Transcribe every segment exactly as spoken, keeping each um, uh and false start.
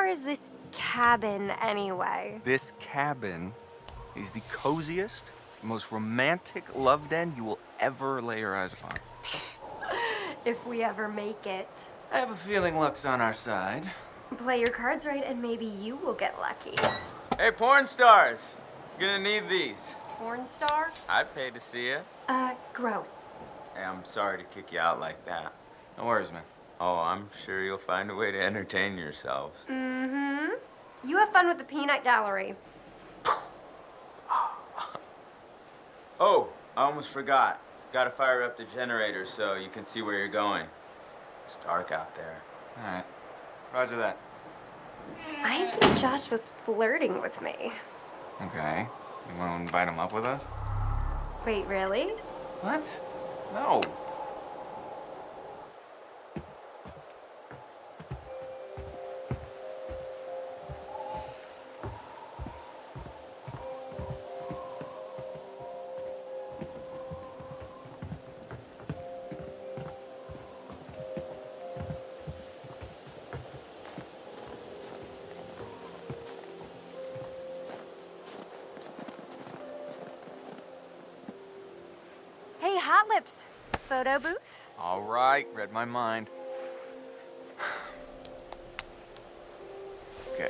far is this cabin anyway? This cabin is the coziest, most romantic love den you will ever lay your eyes upon. If we ever make it. I have a feeling luck's on our side. Play your cards right and maybe you will get lucky. Hey, porn stars. You're gonna need these. Porn star? I'd pay to see you. Uh, gross. Hey, I'm sorry to kick you out like that. No worries, man. Oh, I'm sure you'll find a way to entertain yourselves. Mm-hmm. You have fun with the peanut gallery. Oh, I almost forgot. Gotta fire up the generator so you can see where you're going. It's dark out there. All right. Roger that. I think Josh was flirting with me. Okay. You want to invite him up with us? Wait, really? What? No. Hey, Hot Lips. Photo booth? All right. Read my mind. Okay.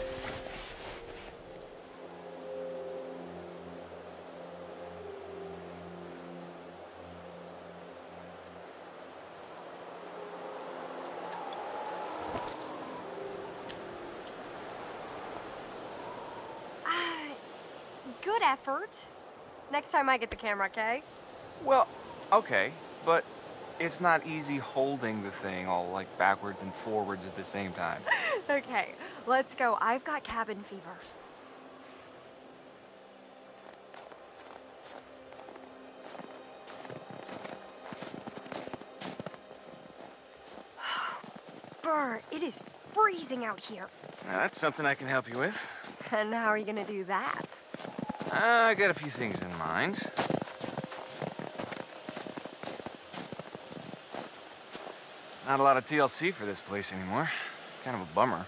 Uh, good effort. Next time I get the camera, okay? Well, okay, but it's not easy holding the thing all like backwards and forwards at the same time. Okay, let's go. I've got cabin fever. Burr, it is freezing out here. Now, that's something I can help you with. And how are you gonna do that? Uh, I got a few things in mind. Not a lot of T L C for this place anymore. Kind of a bummer.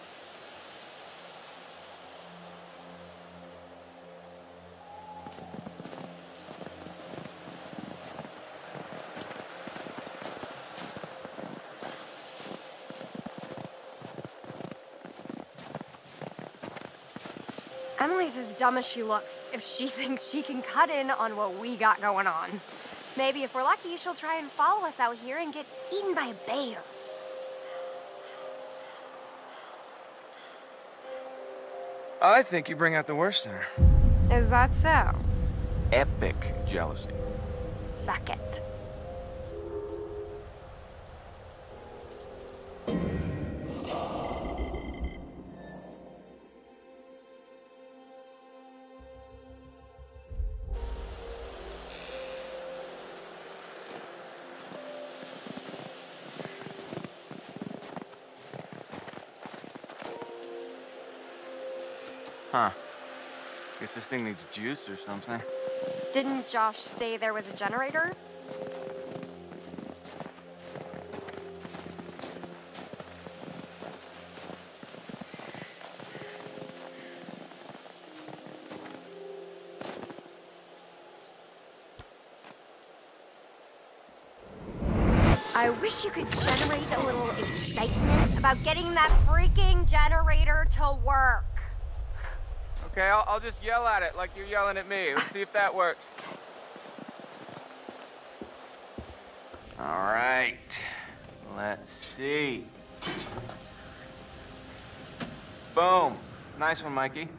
Emily's as dumb as she looks if she thinks she can cut in on what we got going on. Maybe if we're lucky, she'll try and follow us out here and get eaten by a bear. I think you bring out the worst in her. Is that so? Epic jealousy. Suck it. Huh. Guess this thing needs juice or something. Didn't Josh say there was a generator? I wish you could generate a little excitement about getting that freaking generator to work. Okay, I'll, I'll just yell at it like you're yelling at me. Let's see if that works. All right. Let's see. Boom. Nice one, Mikey.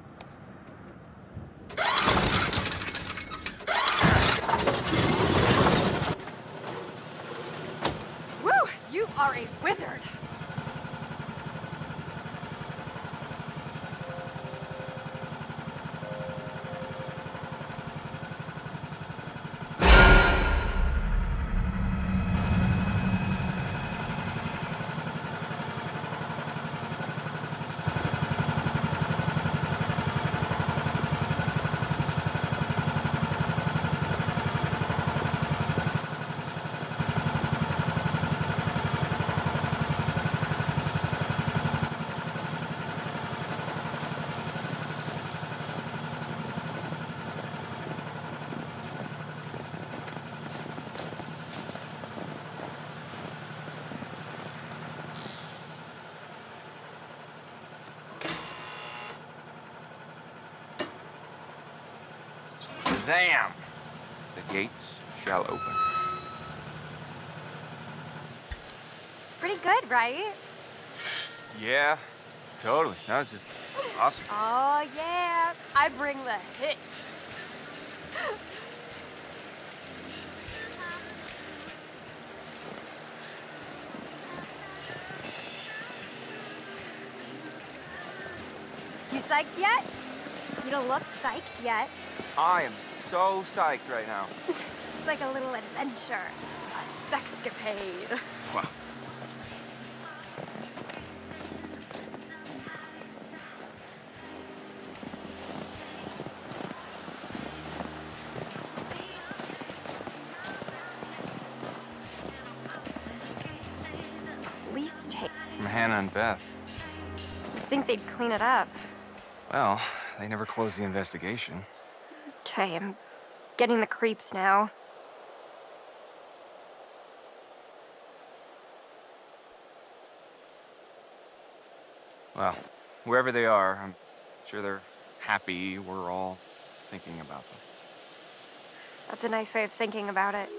Woo! You are a wizard. Zam! The gates shall open. Pretty good, right? Yeah, totally. No, this is awesome. Oh, yeah. I bring the hits. You psyched yet? You don't look psyched yet. I am so psyched right now. It's like a little adventure. A sexcapade. Wow. Police tape. From Hannah and Beth. You'd think they'd clean it up. Well, they never closed the investigation. Okay, I'm getting the creeps now. Well, wherever they are, I'm sure they're happy we're all thinking about them. That's a nice way of thinking about it.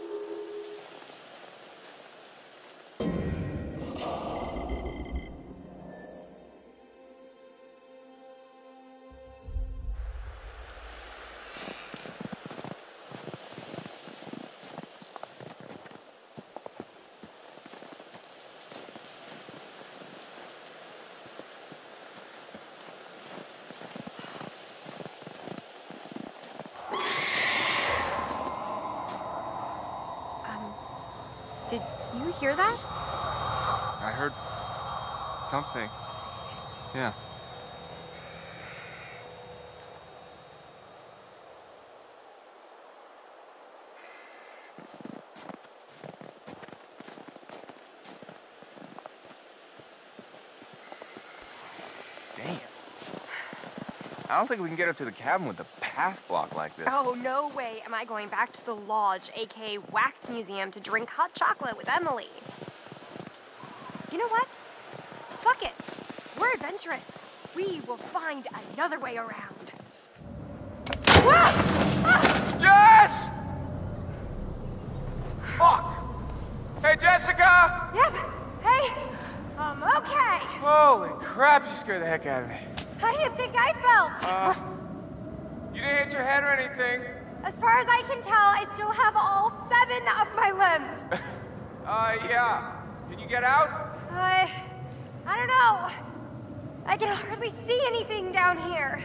Did you hear that? I heard something. Yeah. Damn. I don't think we can get up to the cabin with the path blocked like this. Oh, no way am I going back to the lodge, aka Wax Museum, to drink hot chocolate with Emily. You know what? Fuck it. We're adventurous. We will find another way around. Jess! Fuck! Hey, Jessica! Yep. Hey, I'm okay. Holy crap, you scared the heck out of me. How do you think I felt? Uh, you didn't hit your head or anything. As far as I can tell, I still have all seven of my limbs. uh, yeah. Can you get out? I... I don't know. I can hardly see anything down here.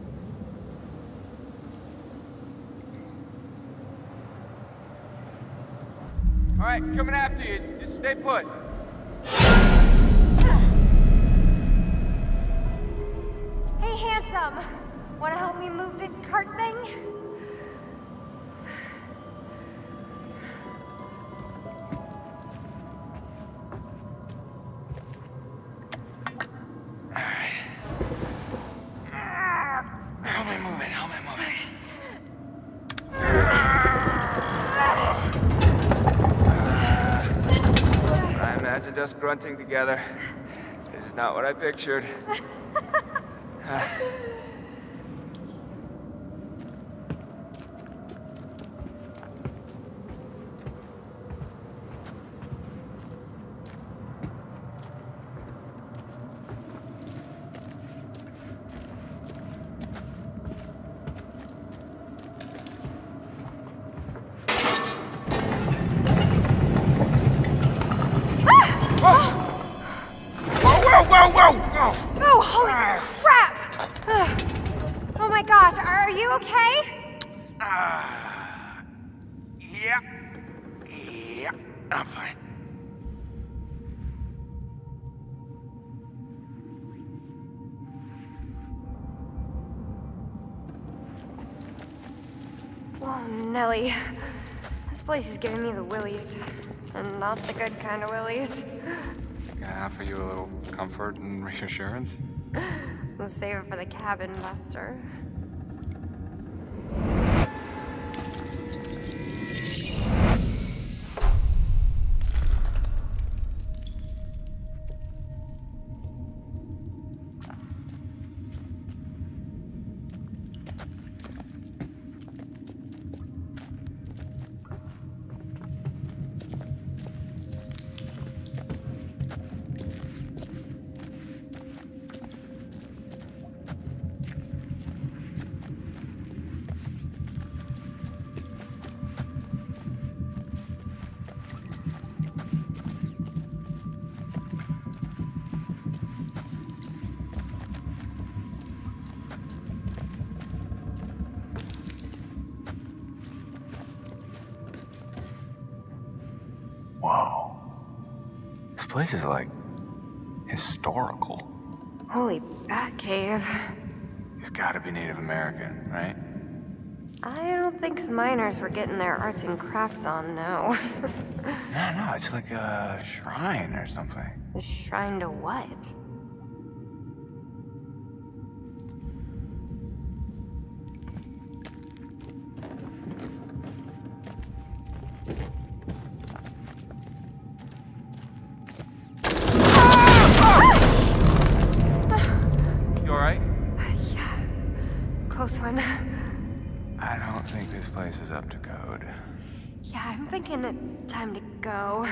All right, coming after you. Just stay put. Hey, handsome. Wanna help me move this cart thing? Help me move it, help me move it. I imagined us grunting together. This is not what I pictured. Oh, holy crap! Oh my gosh, are you okay? Uh, yeah. Yeah, I'm fine. Oh, Nelly. This place is giving me the willies. And not the good kind of willies. Can I offer you a little comfort and reassurance? We'll save it for the cabin, Buster. place is like historical. Holy bat cave. He's gotta be Native American, right? I don't think the miners were getting their arts and crafts on, no. No, no, it's like a shrine or something. A shrine to what? You alright? Yeah. Close one. I don't think this place is up to code. Yeah, I'm thinking it's time to go.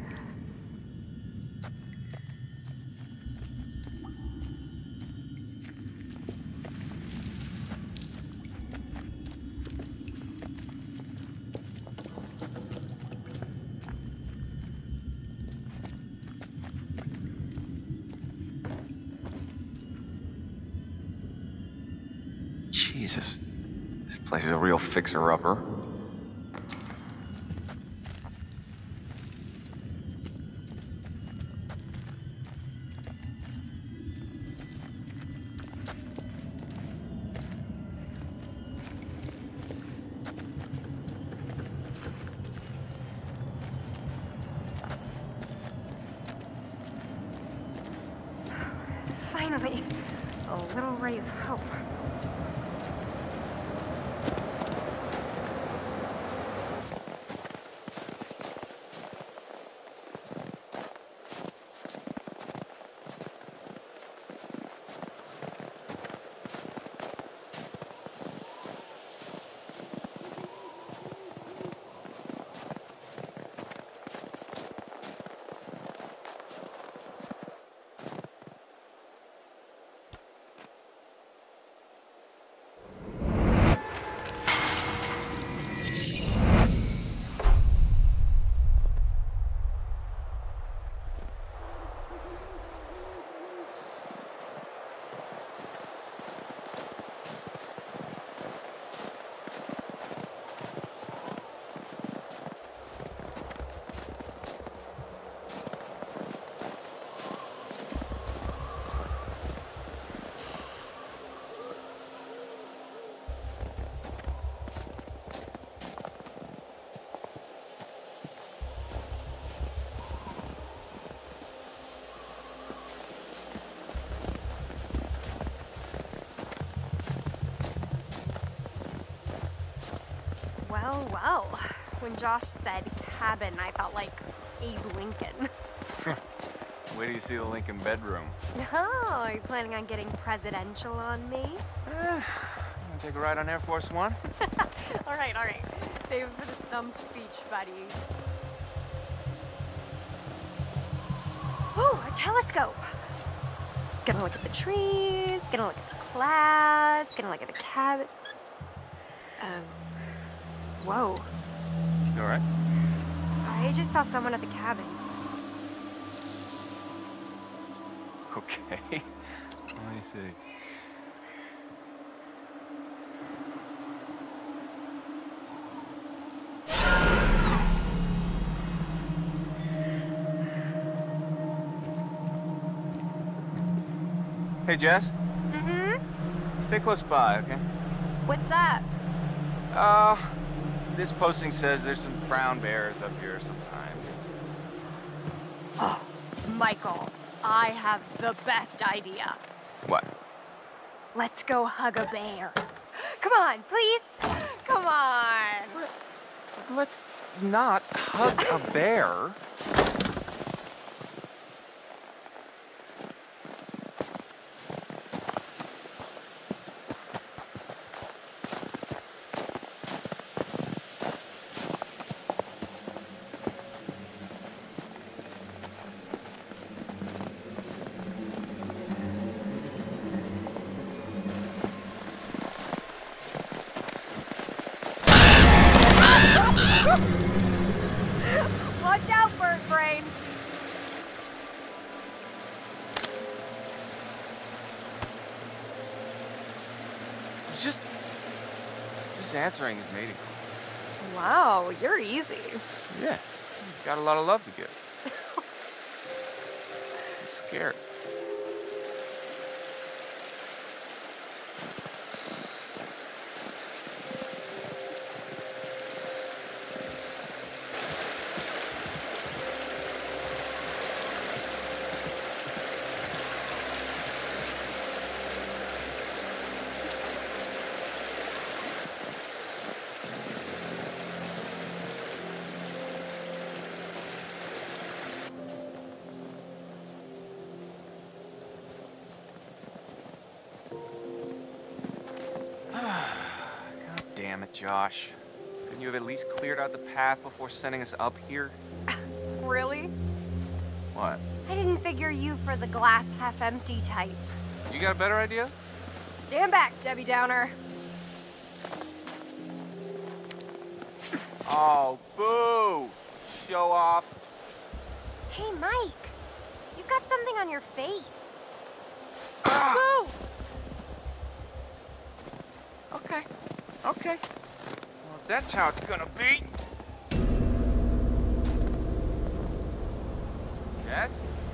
Jesus. This place is a real fixer-upper. Finally, a little ray of hope. Well, well. When Josh said cabin, I felt like Abe Lincoln. Wait till you see the Lincoln bedroom. Oh, are you planning on getting presidential on me? Eh, wanna take a ride on Air Force One? all right, all right. Save it for the stump speech, buddy. Ooh, a telescope. Gonna look at the trees, gonna look at the clouds, gonna look at the cabin. Um, whoa. You alright? I just saw someone at the cabin. Okay. Let me see. Hey, Jess. Mm-hmm. Stay close by, okay? What's up? Uh, this posting says there's some brown bears up here sometimes. Oh, Michael, I have the best idea. What? Let's go hug a bear. Come on, please. Come on. Let's not hug a bear. Watch out, bird brain. Just, just answering is mating. Wow, you're easy. Yeah, got a lot of love to give. scared. God damn it, Josh. Couldn't you have at least cleared out the path before sending us up here? Really? What? I didn't figure you for the glass half empty type. You got a better idea? Stand back, Debbie Downer. Oh, boo! Show off. Hey, Mike. You've got something on your face. Ah! Boo! Okay. Okay. Well, if that's how it's gonna be. Yes?